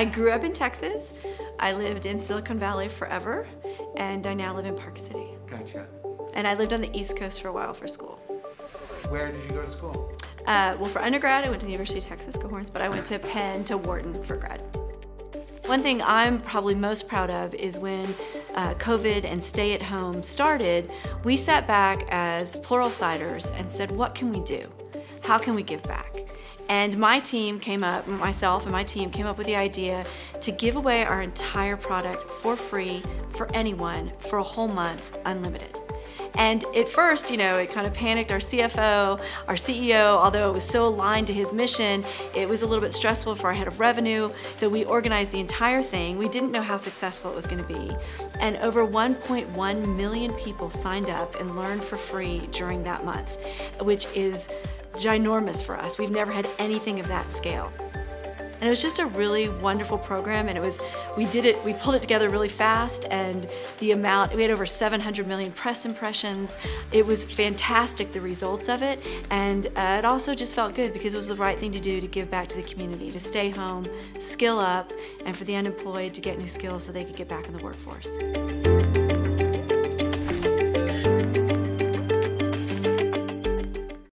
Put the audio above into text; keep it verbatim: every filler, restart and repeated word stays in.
I grew up in Texas. I lived in Silicon Valley forever, and I now live in Park City. Gotcha. And I lived on the East Coast for a while for school. Where did you go to school? Uh, well, for undergrad, I went to the University of Texas Cohorns, but I went to Penn to Wharton for grad. One thing I'm probably most proud of is when uh, COVID and stay-at-home started, we sat back as Pluralsighters and said, what can we do? How can we give back? And my team came up, myself and my team came up with the idea to give away our entire product for free for anyone for a whole month, unlimited. And at first, you know, it kind of panicked our C F O, our C E O, although it was so aligned to his mission, it was a little bit stressful for our head of revenue. So we organized the entire thing. We didn't know how successful it was going to be. And over one point one million people signed up and learned for free during that month, which is ginormous for us. We've never had anything of that scale. And it was just a really wonderful program, and it was, we did it, we pulled it together really fast, and the amount, we had over seven hundred million press impressions. It was fantastic, the results of it, and uh, it also just felt good because it was the right thing to do to give back to the community, to stay home, skill up, and for the unemployed to get new skills so they could get back in the workforce.